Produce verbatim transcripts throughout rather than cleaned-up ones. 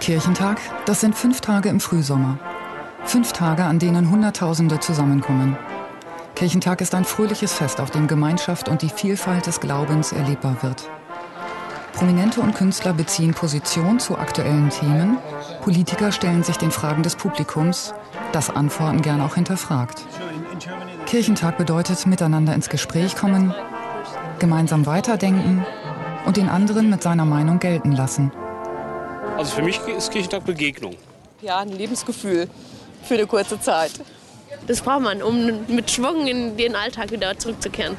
Kirchentag, das sind fünf Tage im Frühsommer. Fünf Tage, an denen Hunderttausende zusammenkommen. Kirchentag ist ein fröhliches Fest, auf dem Gemeinschaft und die Vielfalt des Glaubens erlebbar wird. Prominente und Künstler beziehen Position zu aktuellen Themen. Politiker stellen sich den Fragen des Publikums, das Antworten gern auch hinterfragt. Kirchentag bedeutet miteinander ins Gespräch kommen, gemeinsam weiterdenken und den anderen mit seiner Meinung gelten lassen. Also für mich ist Kirchentag Begegnung. Ja, ein Lebensgefühl für eine kurze Zeit. Das braucht man, um mit Schwung in den Alltag wieder zurückzukehren.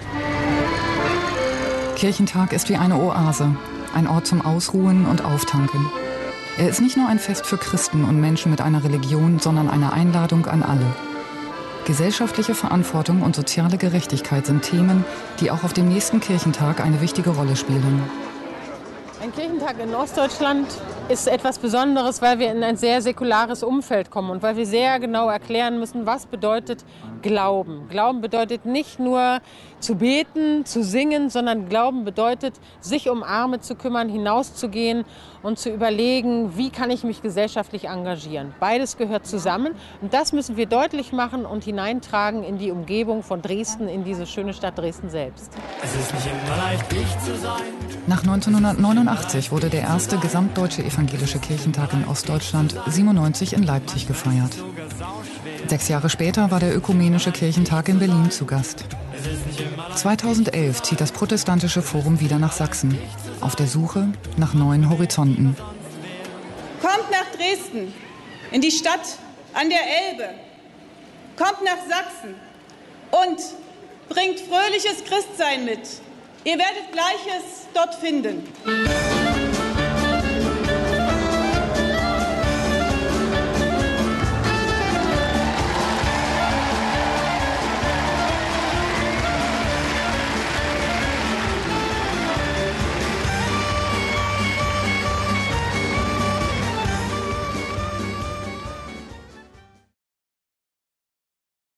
Kirchentag ist wie eine Oase, ein Ort zum Ausruhen und Auftanken. Er ist nicht nur ein Fest für Christen und Menschen mit einer Religion, sondern eine Einladung an alle. Gesellschaftliche Verantwortung und soziale Gerechtigkeit sind Themen, die auch auf dem nächsten Kirchentag eine wichtige Rolle spielen. Ein Kirchentag in Ostdeutschland ist etwas Besonderes, weil wir in ein sehr säkulares Umfeld kommen und weil wir sehr genau erklären müssen, was bedeutet Glauben. Glauben bedeutet nicht nur zu beten, zu singen, sondern Glauben bedeutet, sich um Arme zu kümmern, hinauszugehen und zu überlegen, wie kann ich mich gesellschaftlich engagieren. Beides gehört zusammen und das müssen wir deutlich machen und hineintragen in die Umgebung von Dresden, in diese schöne Stadt Dresden selbst. Es ist nicht immer leicht, dich zu sein. Nach neunzehnhundertneunundachtzig wurde der erste gesamtdeutsche evangelische Kirchentag in Ostdeutschland siebenundneunzig in Leipzig gefeiert. Sechs Jahre später war der ökumenische Kirchentag in Berlin zu Gast. zweitausendelf zieht das protestantische Forum wieder nach Sachsen, auf der Suche nach neuen Horizonten. Kommt nach Dresden, in die Stadt an der Elbe. Kommt nach Sachsen und bringt fröhliches Christsein mit. Ihr werdet Gleiches dort finden.